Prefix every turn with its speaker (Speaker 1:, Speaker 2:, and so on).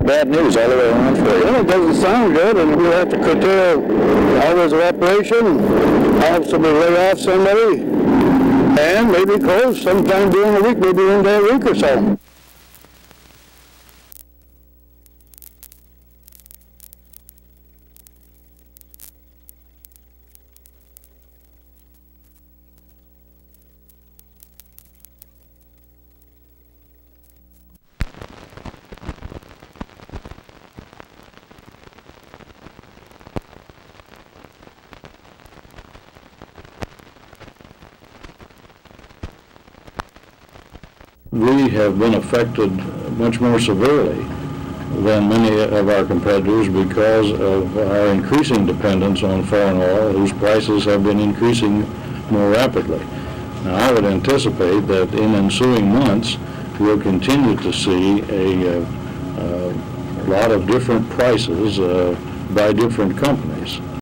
Speaker 1: bad news all the way around for you.
Speaker 2: Well, it doesn't sound good, and we'll have to curtail hours of operation, have somebody lay off somebody, and maybe close sometime during the week, maybe one day a week or so.
Speaker 3: We have been affected much more severely than many of our competitors because of our increasing dependence on foreign oil, whose prices have been increasing more rapidly. Now, I would anticipate that in ensuing months, we'll continue to see a lot of different prices by different companies.